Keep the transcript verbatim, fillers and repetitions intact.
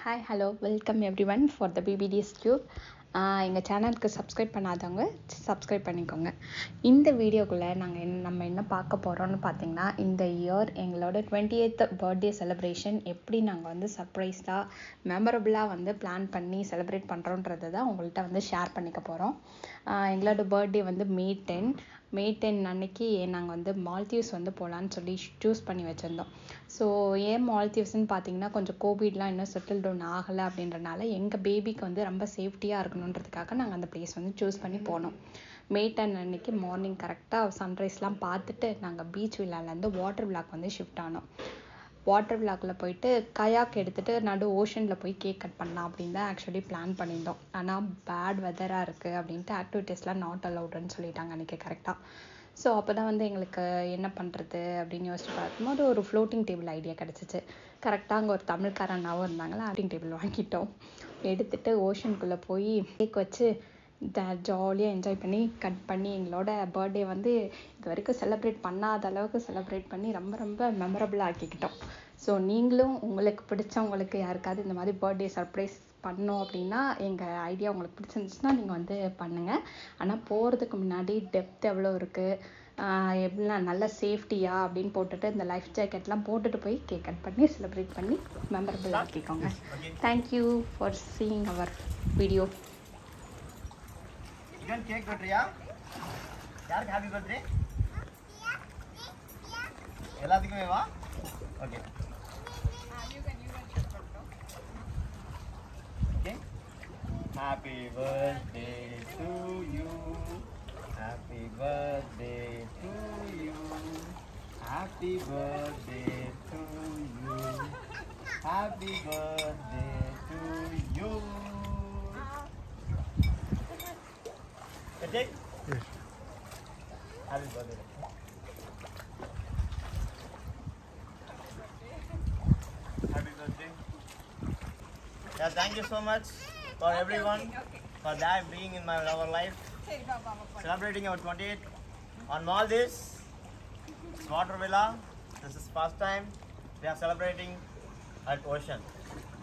Hi, hello, welcome everyone for the B B D's Tube. எங்கள் சேனலுக்கு subscribe பண்ணாதவங்க subscribe பண்ணிக்கோங்க. இந்த வீடியோக்குள்ளே நாங்கள் என்ன நம்ம என்ன பார்க்க போகிறோம்னு பார்த்தீங்கன்னா, இந்த இயர் எங்களோட டுவெண்ட்டி எய்த் பர்த்டே செலிப்ரேஷன் எப்படி நாங்கள் வந்து சர்ப்ரைஸாக மெமரபுளாக வந்து பிளான் பண்ணி செலிப்ரேட் பண்ணுறோன்றதை தான் உங்கள்கிட்ட வந்து ஷேர் பண்ணிக்க போகிறோம். எங்களோட பர்த்டே வந்து மே டென் மே டென் அன்னைக்கு நாங்கள் வந்து மால்தீவ்ஸ் வந்து போகலான்னு சொல்லி சூஸ் பண்ணி வச்சுருந்தோம். ஸோ ஏன் மால்தீவ்ஸ்ன்னு பார்த்தீங்கன்னா, கொஞ்சம் கோவிட்லாம் இன்னும் செட்டில் டவுன் ஆகலை அப்படின்றனால எங்கள் பேபிக்கு வந்து ரொம்ப சேஃப்டியாக இருக்கணுன்றதுக்காக நாங்கள் அந்த பிளேஸ் வந்து சூஸ் பண்ணி போனோம். மே டென் அன்னைக்கு மார்னிங் கரெக்டாக சன்ரைஸ்லாம் பார்த்துட்டு நாங்கள் பீச் வில்லாலேருந்து வாட்டர் வில்லாக் வந்து ஷிஃப்ட் ஆனோம். வாட்டர் வில்லாக்கில் போயிட்டு கயாக் எடுத்துகிட்டு நடு ஓஷனில் போய் கேக் கட் பண்ணலாம் அப்படின்னு தான் ஆக்சுவலி பிளான் பண்ணியிருந்தோம். ஆனால் பேட் வெதராக இருக்குது அப்படின்ட்டு ஆக்டிவிட்டீஸ்லாம் நாட் அலவுடுன்னு சொல்லிட்டாங்க அன்றைக்கி கரெக்டாக. ஸோ அப்போ தான் வந்து எங்களுக்கு என்ன பண்ணுறது அப்படின்னு யோசிச்சு பார்க்கும்போது ஒரு ஃப்ளோட்டிங் டேபிள் ஐடியா கிடச்சிச்சு. கரெக்டாக அங்கே ஒரு தமிழ்காரனாவும் இருந்தாங்களா, ஃப்ளோட்டிங் டேபிள் வாங்கிட்டோம். எடுத்துகிட்டு ஓஷனுக்குள்ளே போய் கேக் வச்சு ஜாலியாக என்ஜாய் பண்ணி கட் பண்ணி எங்களோட பர்த்டே வந்து இது வரைக்கும் செலிப்ரேட் பண்ணாத அளவுக்கு செலிப்ரேட் பண்ணி ரொம்ப ரொம்ப மெமரபுளாக ஆக்கிக்கிட்டோம். ஸோ நீங்களும் உங்களுக்கு பிடிச்சவங்களுக்கு யாருக்காவது இந்த மாதிரி பர்த்டே சர்ப்ரைஸ் பண்ணோம் அப்படின்னா எங்கள் ஐடியா உங்களுக்கு பிடிச்சிருந்துச்சுன்னா நீங்கள் வந்து பண்ணுங்கள். ஆனால் போகிறதுக்கு முன்னாடி டெப்த் எவ்வளோ இருக்குது, எப்படின்னா நல்ல சேஃப்டியா அப்படின்னு போட்டுட்டு இந்த லைஃப் ஜாக்கெட்லாம் போட்டுட்டு போய் கேக் கட் பண்ணி செலிப்ரேட் பண்ணி மெமரபுள் ஆக்கிக்கோங்க. Thank you for seeing our video. Again cake பண்றியா? யாருக்கு ஹேப்பி பர்த்டே? எல்லாத்துக்குமே வா. Okay. You can you can check photo. Okay. Happy birthday to you. Happy birthday to you. Happy birthday to you. Happy birthday to you. Okay? Yes. Happy birthday. Happy birthday. Yeah, thank you so much for okay, everyone okay, okay. for that being in my our life. Celebrating our twenty-eighth on Maldives. It's water villa. This is first time we are celebrating at ocean.